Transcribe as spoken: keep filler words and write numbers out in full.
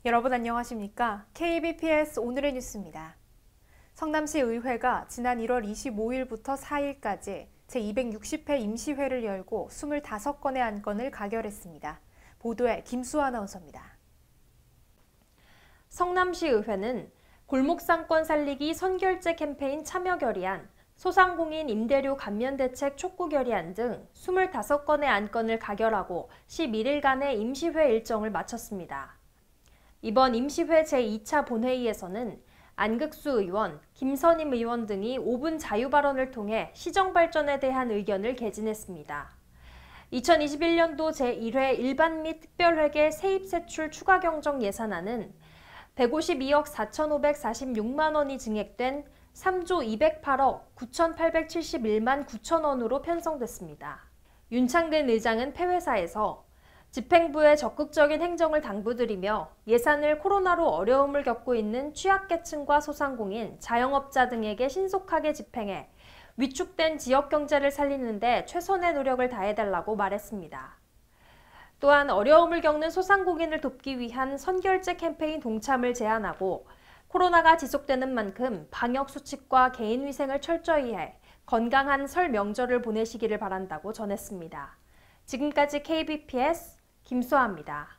여러분 안녕하십니까? 케이비피에스 오늘의 뉴스입니다. 성남시 의회가 지난 일월 이십오일부터 사일까지 제이백육십 회 임시회를 열고 이십오 건의 안건을 가결했습니다. 보도에 김수아 아나운서입니다. 성남시 의회는 골목상권 살리기 선결제 캠페인 참여 결의안, 소상공인 임대료 감면 대책 촉구 결의안 등 이십오 건의 안건을 가결하고 십일일간의 임시회 일정을 마쳤습니다. 이번 임시회 제이 차 본회의에서는 안극수 의원, 김선임 의원 등이 오 분 자유 발언을 통해 시정 발전에 대한 의견을 개진했습니다. 이천이십일년도 제일 회 일반 및 특별회계 세입세출 추가 경정 예산안은 백오십이억 사천오백사십육만 원이 증액된 삼조 이백팔억 구천팔백칠십일만 구천 원으로 편성됐습니다. 윤창근 의장은 폐회사에서 집행부의 적극적인 행정을 당부드리며 예산을 코로나로 어려움을 겪고 있는 취약계층과 소상공인, 자영업자 등에게 신속하게 집행해 위축된 지역경제를 살리는 데 최선의 노력을 다해달라고 말했습니다. 또한 어려움을 겪는 소상공인을 돕기 위한 선결제 캠페인 동참을 제안하고 코로나가 지속되는 만큼 방역수칙과 개인위생을 철저히 해 건강한 설 명절을 보내시기를 바란다고 전했습니다. 지금까지 케이비피에스 김수아입니다.